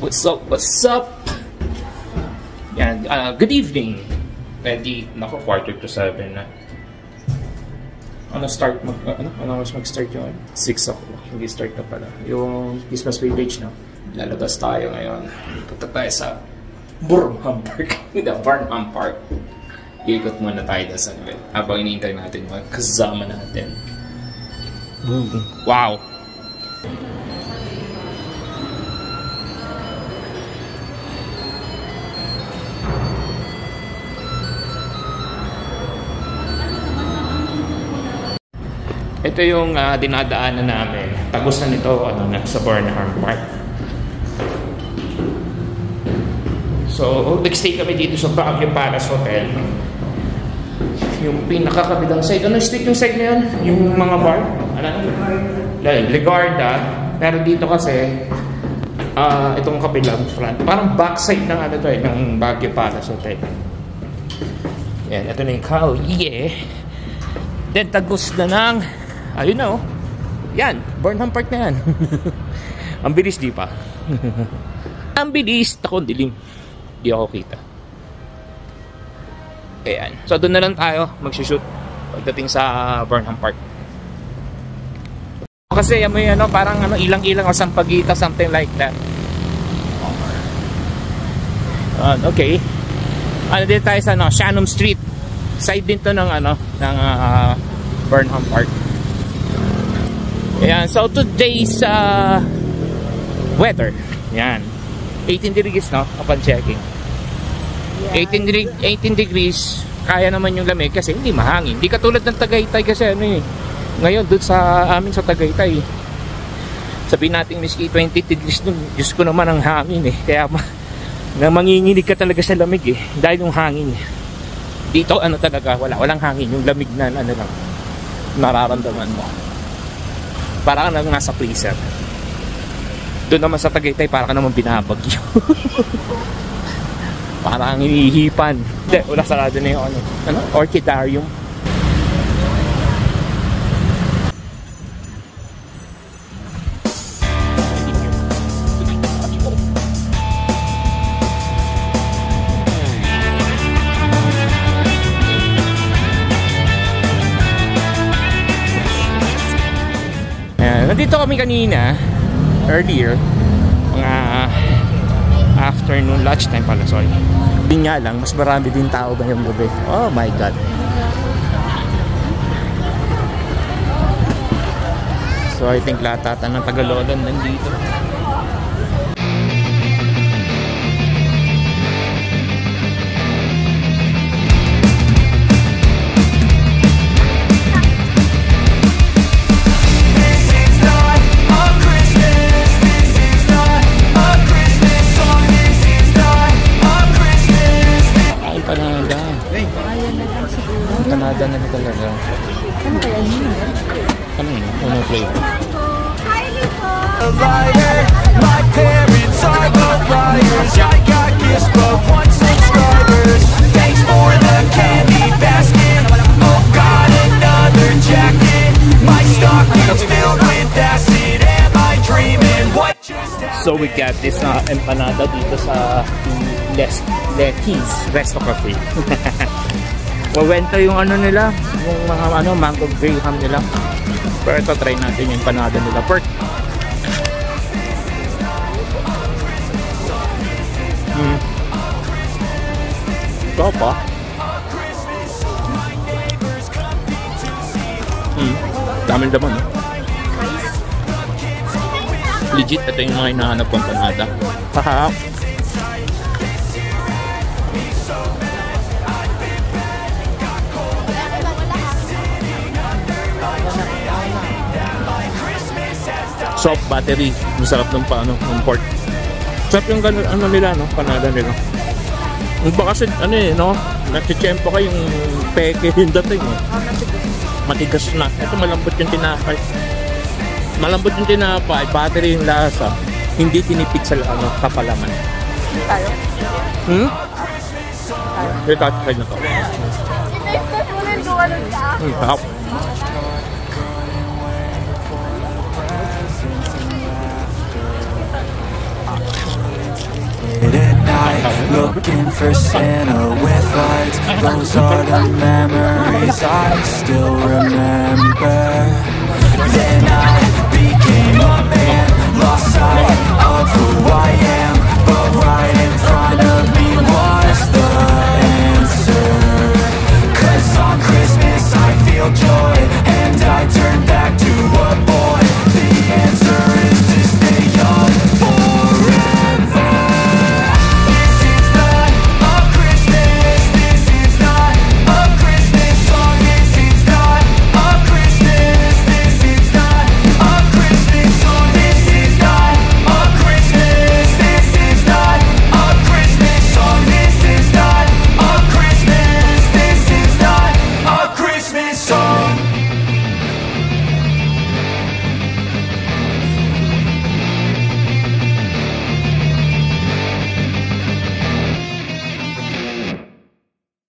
What's up? What's up? Yan, good evening. Ready? Nako, 6:45 na. Ano oras mag-start yun? 6 o'clock. Hindi start na pala. Yung Christmas Village, no? Lalabas tayo ngayon. Punta tayo sa Burnham Park. The Burnham Park. Iikot muna tayo na sa nila. Habang iniintay natin mga kasama natin. Wow! Ito yung dinadaanan namin. Tagos na nito sa Burnham Park. So, nag-stay kami dito sa Baguio Palace Hotel. Yung pinakakabilang side. Ano street yung side na yun? Yung mga bar? Legarda. Pero dito kasi, itong kabilang front. Parang backside ng ng Baguio Palace Hotel. Yan, ito na yung cow. Yeah! Then, tagos na ng ayun na, oh. Yan, Burnham Park na yan. Ang bilis, di pa? Ang bilis. Ako, dilim. Di ako kita. Ayan. So, doon na lang tayo mag-shoot pagdating sa Burnham Park. Kasi may parang ilang-ilang o sampagita, something like that. Okay. Dito tayo sa Shannon Street. Side din to ng Burnham Park. Ayan, so today's weather, yan 18 degrees, no, upon checking. 18 degrees, kaya naman yung lamig kasi hindi mahangin. Hindi katulad ng Tagaytay kasi ngayon doon sa amin sa Tagaytay, sabihin natin miski 20 degrees dun, Diyos ko naman ang hangin kaya manginginig ka talaga sa lamig dahil yung hangin. Dito talaga, walang hangin, yung lamig na lang nararamdaman mo. Parang nasa freezer. Doon naman sa Tagaytay, parang naman binabagyo. Parang hinihipan. Hindi, wala, sarado na yung orchidarium. Nandito kami kanina, earlier, mga afternoon, lunchtime pala, sorry. Hindi nga lang, mas marami din tao ba yung gabi? Oh my God. So I think lahat ng Tagalolan nandito. Kanada na talaga. Ano kaya yun? Ano yun? Ano flavor? My parents are the flyers. I got gifts but one subscribers. Thanks for the candy basket. Oh, got another jacket. My stocking's filled with acid. Am I dreaming? What just happened? So we got this empanada dito sa Letty's Resto Cafe. Wawenta yung nila, yung mga mango graham nila. Pero ito, try natin yung empanada nila first. Ito pa. Daming laman, legit, ito yung mga hinahanap kong empanada. Haha. Soft battery, masarap ng ng pork. Sarap yung nila, panada nila. Iba kasi natitsempo ka yung peke yung dating matigas na. Ito malambot yung tinapay. Malambot yung tinapay, battery yung lasa. Hindi tinipid sa kapalaman. Tayo? Ito try na to. Sarap. late at night, looking for Santa with lights. Those are the memories I still remember. Then I became a man, lost sight